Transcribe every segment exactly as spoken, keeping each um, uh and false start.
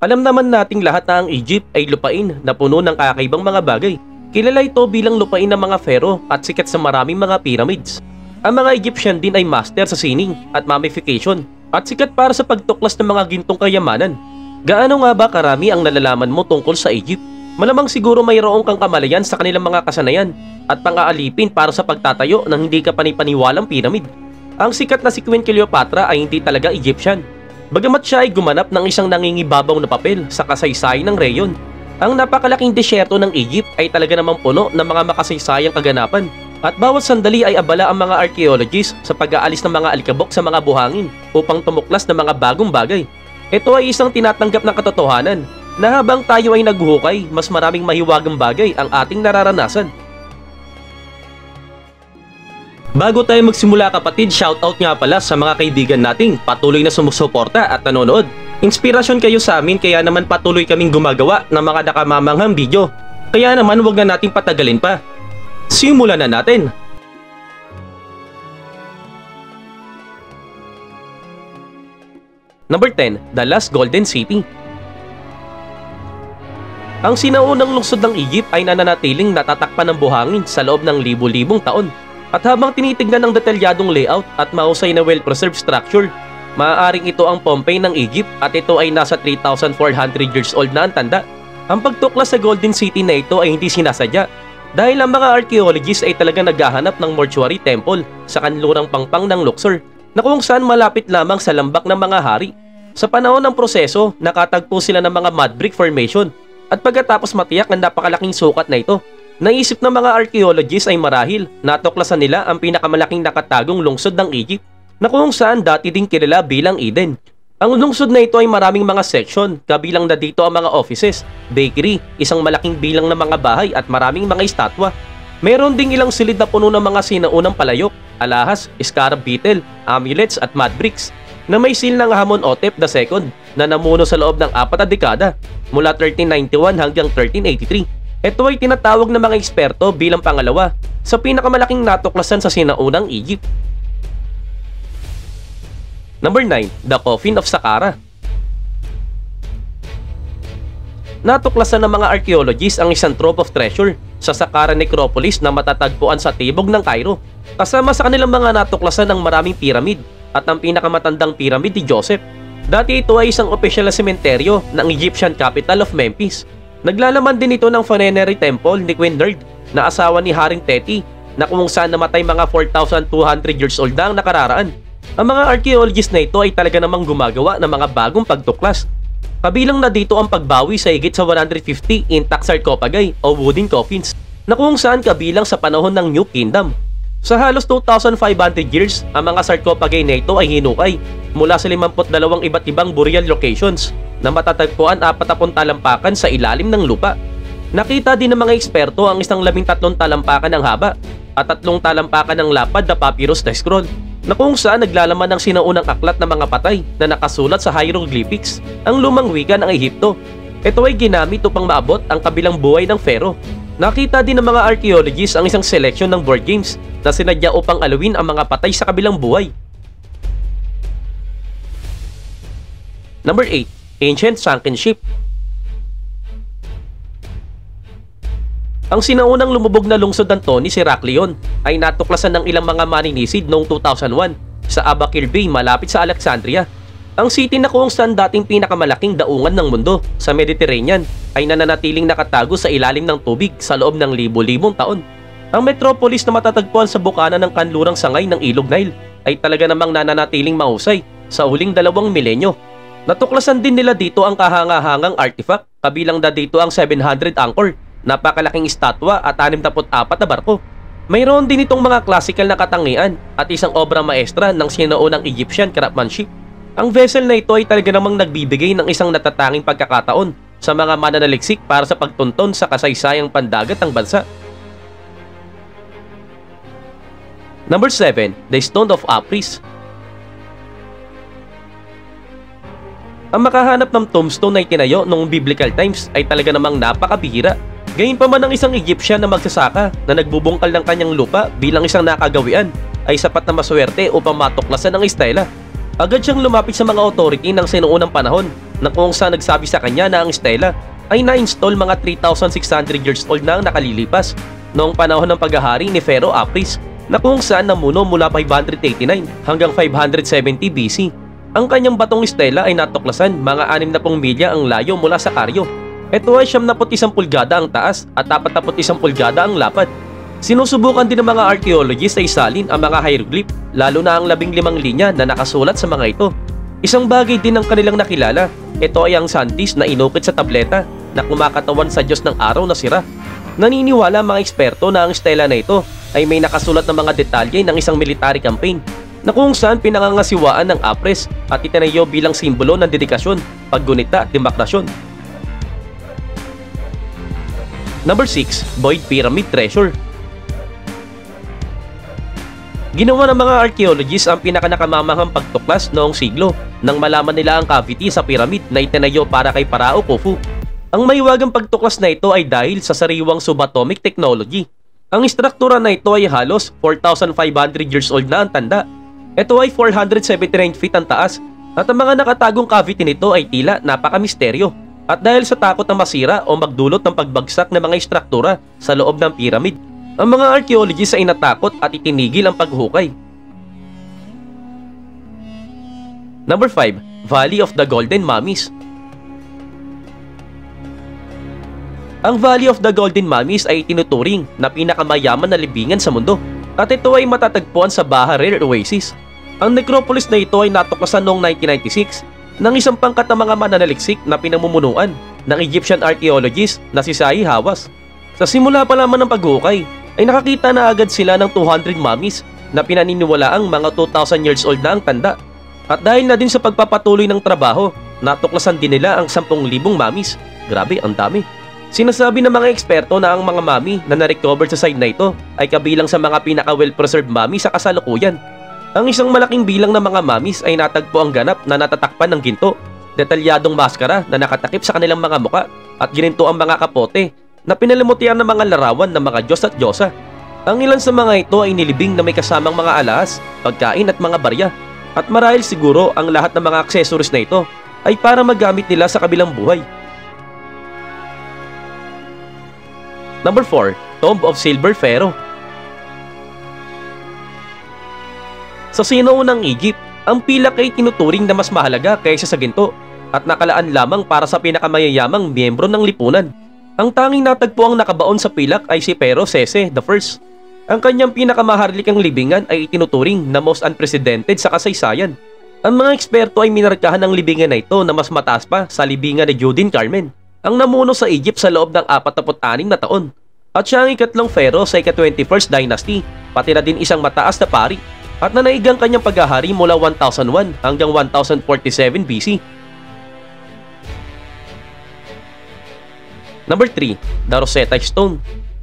Alam naman nating lahat na ang Egypt ay lupain na puno ng kakaibang mga bagay. Kilala ito bilang lupain ng mga pharaoh at sikat sa maraming mga pyramids. Ang mga Egyptian din ay master sa sining at mummification at sikat para sa pagtuklas ng mga gintong kayamanan. Gaano nga ba karami ang nalalaman mo tungkol sa Egypt? Malamang siguro mayroong kang kamalayan sa kanilang mga kasanayan at pang-aalipin para sa pagtatayo ng hindi ka panipaniwalang pyramid. Ang sikat na si Queen Cleopatra ay hindi talaga Egyptian. Bagamat siya ay gumanap ng isang nangingibabaw na papel sa kasaysayan ng reyon. Ang napakalaking desyerto ng Egypt ay talaga namang puno ng mga makasaysayang kaganapan at bawat sandali ay abala ang mga archaeologists sa pag-aalis ng mga alikabok sa mga buhangin upang tumuklas ng mga bagong bagay. Ito ay isang tinatanggap na katotohanan na habang tayo ay naghuhukay, mas maraming mahiwagang bagay ang ating nararanasan. Bago tayo magsimula kapatid, shoutout nga pala sa mga kaibigan nating patuloy na sumusuporta at nanonood. Inspirasyon kayo sa amin kaya naman patuloy kaming gumagawa ng mga nakamamanghang video. Kaya naman wag na nating patagalin pa. Simulan na natin! Number ten. The Last Golden City. Ang sinaunang lungsod ng Egypt ay nananatiling natatakpan ng buhangin sa loob ng libu-libong taon. At habang tinitignan ng detalyadong layout at mahusay na well-preserved structure, maaaring ito ang Pompeii ng Egypt at ito ay nasa three thousand four hundred years old na ang tanda. Ang pagtuklas sa Golden City na ito ay hindi sinasadya dahil ang mga archaeologists ay talagang naghahanap ng mortuary temple sa kanlurang pangpang ng Luxor na kung saan malapit lamang sa lambak ng mga hari. Sa panahon ng proseso, nakatagpo sila ng mga mud brick formation at pagkatapos matiyak ang napakalaking sukat na ito, naisip ng mga archaeologists ay marahil natuklasan nila ang pinakamalaking nakatagong lungsod ng Egypt na kung saan dati din kilala bilang Eden. Ang lungsod na ito ay maraming mga section, kabilang na dito ang mga offices, bakery, isang malaking bilang ng mga bahay at maraming mga estatwa. Meron ding ilang silid na puno ng mga sinaunang palayok, alahas, scarab beetle, amulets at mud bricks na may seal ng Amenhotep the second na namuno sa loob ng apat na dekada mula thirteen ninety-one hanggang thirteen eighty-three. Ito ay tinatawag ng mga eksperto bilang pangalawa sa pinakamalaking natuklasan sa sinaunang Egypt. Number nine. The Coffin of Saqqara. Natuklasan ng mga archaeologists ang isang trove of treasure sa Saqqara Necropolis na matatagpuan sa tibok ng Cairo. Kasama sa kanilang mga natuklasan ang maraming pyramid at ang pinakamatandang pyramid ni Joseph. Dati ito ay isang opisyal na sementeryo ng Egyptian capital of Memphis. Naglalaman din ito ng funerary temple ni Queen Nerd na asawa ni Haring Teti na kung saan namatay mga four thousand two hundred years old na ang nakararaan. Ang mga archaeologists na ito ay talaga namang gumagawa ng mga bagong pagtuklas. Kabilang na dito ang pagbawi sa higit sa one hundred fifty intact sarcophagi o wooden coffins na kung saan kabilang sa panahon ng New Kingdom. Sa halos two thousand five hundred years, ang mga sarcophagi na ito ay hinukay mula sa fifty-two iba't ibang burial locations na matatagpuan apat na talampakan sa ilalim ng lupa. Nakita din ng mga eksperto ang isang labing tatlong talampakan ng haba at tatlong talampakan ng lapad na papyrus na scroll na kung saan naglalaman ng sinaunang aklat ng mga patay na nakasulat sa hieroglyphics, ang lumang wika ng Ehipto. Ito ay ginamit upang maabot ang kabilang buhay ng pharaoh. Nakita din ng mga archaeologists ang isang selection ng board games na sinadya upang alawin ang mga patay sa kabilang buhay. Number eight. Ancient Sunken Ship. Ang sinaunang lumubog na lungsod ng Tonis, Heraklion, ay natuklasan ng ilang mga maninisid noong two thousand one sa Abakir Bay malapit sa Alexandria. Ang city na kung saan dating pinakamalaking daungan ng mundo sa Mediterranean ay nananatiling nakatago sa ilalim ng tubig sa loob ng libo-libong taon. Ang metropolis na matatagpuan sa bukana ng kanlurang sangay ng Ilog Nile ay talaga namang nananatiling mahusay sa huling dalawang milenyo. Natuklasan din nila dito ang kahanga-hangang artifact, kabilang na dito ang seven hundred Angkor, napakalaking estatwa at sixty-four na barko. Mayroon din itong mga classical na katangian at isang obra maestra ng sinaunang Egyptian craftsmanship. Ang vessel na ito ay talaga namang nagbibigay ng isang natatanging pagkakataon sa mga mananaliksik para sa pagtunton sa kasaysayang pandagat ng bansa. Number seven. The Stone of Apis. Ang makahanap ng tombstone na itinayo noong biblical times ay talaga namang napakabihira. Gayunpaman ng isang Egyptian na magsasaka na nagbubungkal ng kanyang lupa bilang isang nakagawian ay sapat na maswerte upang matuklasan ang estela. Agad siyang lumapit sa mga authority ng sinuunang panahon na kung saan nagsabi sa kanya na ang stela ay na-install mga three thousand six hundred years old na ang nakalilipas noong panahon ng paghahari ni Pharaoh Apis na kung saan namuno mula five hundred eighty-nine hanggang five hundred seventy B C. Ang kanyang batong stela ay natuklasan mga sixty milya ang layo mula sa Cario. Ito ay siyam na isang pulgada ang taas at apat na isang pulgada ang lapad. Sinusubukan din ng mga archaeologists ay salin ang mga hieroglyph, lalo na ang labing limang linya na nakasulat sa mga ito. Isang bagay din ang kanilang nakilala, ito ay ang santis na inukit sa tableta na kumakatawan sa Diyos ng araw na Sira. Naniniwala ang mga eksperto na ang stela na ito ay may nakasulat na mga detalye ng isang military campaign na kung saan pinangangasiwaan ng Apres at itinayo bilang simbolo ng dedikasyon, paggunita at demokrasyon. Number six. Boyd Pyramid Treasure. Ginawa ng mga archaeologists ang pinakanakamamahang pagtuklas noong siglo nang malaman nila ang cavity sa pyramid na itinayo para kay Parao Khufu. Ang mahiwagang pagtuklas na ito ay dahil sa sariwang subatomic technology. Ang istruktura na ito ay halos four thousand five hundred years old na ang tanda. Ito ay four hundred seventy-nine feet ang taas at ang mga nakatagong cavity nito ay tila napakamisteryo. At dahil sa takot na masira o magdulot ng pagbagsak ng mga istruktura sa loob ng pyramid, ang mga archaeologists ay natakot at itinigil ang paghukay. Number five. Valley of the Golden Mummies. Ang Valley of the Golden Mummies ay tinuturing na pinakamayaman na libingan sa mundo at ito ay matatagpuan sa Baha Rare Oasis. Ang necropolis na ito ay natuklasan noong nineteen ninety-six ng isang pangkat ng mga mananaliksik na pinamumunuan ng Egyptian archaeologist na si Zahi Hawass. Sa simula pa lamang ng paghukay ay nakakita na agad sila ng two hundred mummies na pinaniniwalaang mga two thousand years old na ang tanda. At dahil na din sa pagpapatuloy ng trabaho, natuklasan din nila ang ten thousand mummies. Grabe, ang dami. Sinasabi ng mga eksperto na ang mga mummy na na-recover sa site na ito ay kabilang sa mga pinaka-well-preserved mummy sa kasalukuyan. Ang isang malaking bilang ng mga mummies ay natagpo ang ganap na natatakpan ng ginto, detalyadong maskara na nakatakip sa kanilang mga muka at gininto ang mga kapote na pinalimutian ng mga larawan ng mga Diyos at Diyosa. Ang ilan sa mga ito ay nilibing na may kasamang mga alahas, pagkain at mga barya. At marahil siguro ang lahat ng mga accessories na ito ay para magamit nila sa kabilang buhay. Number four. Tomb of Silver Pharaoh. Sa sinuunang Egypt, ang pilak ay tinuturing na mas mahalaga kaysa sa ginto at nakalaan lamang para sa pinakamayayamang miyembro ng lipunan. Ang tanging natagpo ang nakabaon sa pilak ay si Pharaoh Sese the First. Ang kanyang pinakamaharlikang libingan ay itinuturing na most unprecedented sa kasaysayan. Ang mga eksperto ay minarkahan ng libingan na ito na mas mataas pa sa libingan ni Judin Carmen, ang namuno sa Egypt sa loob ng forty-six na taon. At siya ang ikatlong pharaoh sa ika-twenty-first dynasty, pati na din isang mataas na pari, at nanaig ang kanyang paghahari mula one thousand one hanggang one thousand forty-seven B C. Number three. The Rosetta Stone.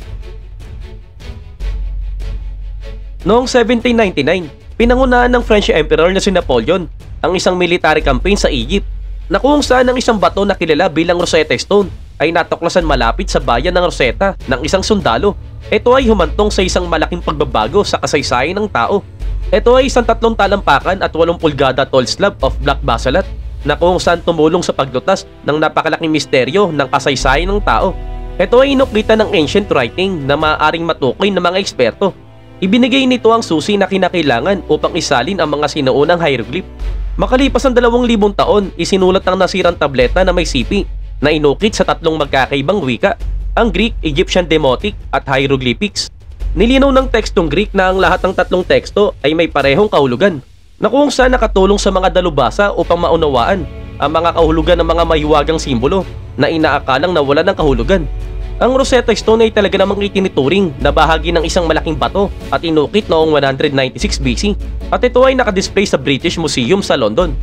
Noong seventeen ninety-nine, pinangunahan ng French Emperor na si Napoleon ang isang military campaign sa Egypt na kung saan ang isang bato na kilala bilang Rosetta Stone ay natuklasan malapit sa bayan ng Rosetta ng isang sundalo. Ito ay humantong sa isang malaking pagbabago sa kasaysayan ng tao. Ito ay isang tatlong talampakan at walong pulgada tall slab of black basalt na kung saan tumulong sa paglutas ng napakalaking misteryo ng kasaysayan ng tao. Ito ay inuklitan ng ancient writing na maaaring matukoy ng mga eksperto. Ibinigay nito ang susi na kinakailangan upang isalin ang mga sinuunang hieroglyph. Makalipas ang dalawang libong taon, isinulat ang nasirang tableta na may sipi na inukit sa tatlong magkakaibang wika, ang Greek, Egyptian Demotic at Hieroglyphics. Nilinaw ng tekstong Greek na ang lahat ng tatlong teksto ay may parehong kahulugan, na kung saan nakatulong sa mga dalubhasa upang maunawaan ang mga kahulugan ng mga mahiwagang simbolo na inaakalang nawala ng kahulugan. Ang Rosetta Stone ay talaga namang itinituring na bahagi ng isang malaking bato at inukit noong one ninety-six B C at ito ay nakadisplay sa British Museum sa London.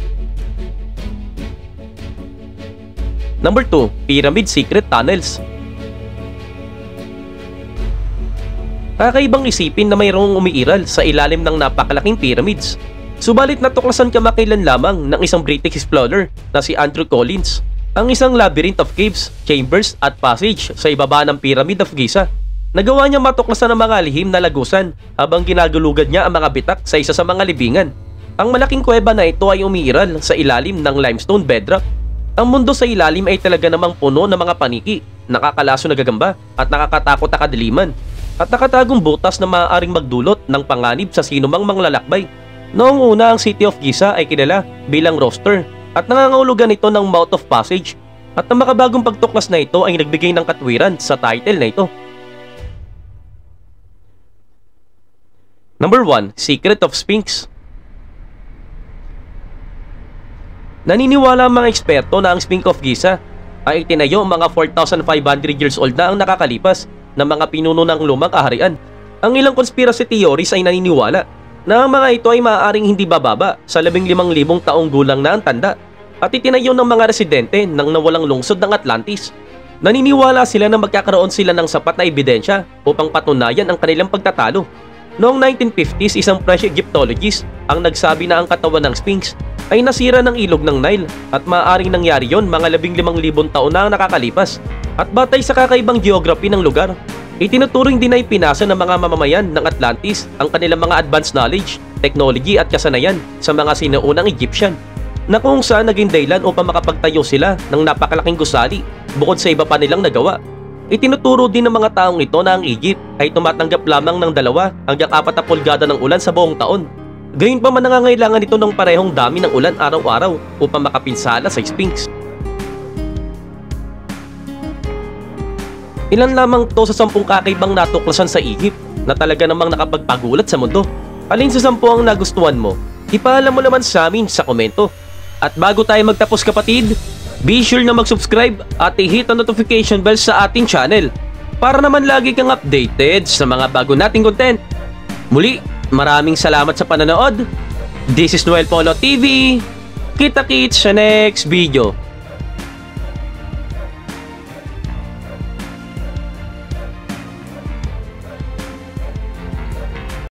Number two. Pyramid Secret Tunnels. Kakaibang isipin na mayroong umiiral sa ilalim ng napakalaking pyramids. Subalit natuklasan kamakailan lamang ng isang British explorer na si Andrew Collins ang isang labyrinth of caves, chambers at passage sa ibaba ng Pyramid of Giza. Nagawa niya matuklasan ang mga lihim na lagusan habang ginagulugad niya ang mga bitak sa isa sa mga libingan. Ang malaking kuweba na ito ay umiiral sa ilalim ng limestone bedrock. Ang mundo sa ilalim ay talaga namang puno ng mga paniki, nakakalaso na gagamba at nakakatakot na kadiliman, at nakatagong butas na maaaring magdulot ng panganib sa sinumang manglalakbay. Noong una, ang City of Giza ay kilala bilang roster at nangangahulugan ito ng mouth of passage, at ang makabagong pagtuklas na ito ay nagbigay ng katwiran sa title na ito. Number one. Secret of Sphinx. Naniniwala ang mga eksperto na ang Sphinx of Giza ay itinayo mga four thousand five hundred years old na ang nakakalipas ng mga pinuno ng lumang kaharian. Ang ilang conspiracy theories ay naniniwala na ang mga ito ay maaaring hindi bababa sa labing limang libong taong gulang na ang tanda at itinayo ng mga residente ng nawalang lungsod ng Atlantis. Naniniwala sila na magkakaroon sila ng sapat na ebidensya upang patunayan ang kanilang pagtatalo. Noong nineteen fifties, isang French Egyptologist ang nagsabi na ang katawan ng Sphinx ay nasira ng ilog ng Nile at maaaring nangyari yon mga labing limang libong taon na ang nakakalipas. At batay sa kakaibang geography ng lugar, itinuturing din na ipinasa ng mga mamamayan ng Atlantis ang kanilang mga advanced knowledge, technology at kasanayan sa mga sinaunang Egyptian, na kung saan naging dahilan upang makapagtayo sila ng napakalaking gusali bukod sa iba pa nilang nagawa. Itinuturo din ng mga taong ito na ang Egypt ay tumatanggap lamang ng dalawa hanggang apat na pulgada ng ulan sa buong taon. Gayunpaman nangangailangan ito ng parehong dami ng ulan araw-araw upang makapinsala sa Sphinx. Ilan lamang to sa sampung kakaibang natuklasan sa Egypt na talaga namang nakapagpagulat sa mundo. Alin sa sampu ang nagustuhan mo? Ipaalam mo naman sa amin sa komento. At bago tayo magtapos kapatid, be sure na mag-subscribe at i-hit ang notification bell sa ating channel para naman lagi kang updated sa mga bago nating content. Muli, maraming salamat sa panonood. This is Noel Polo T V. Kita-kits sa next video.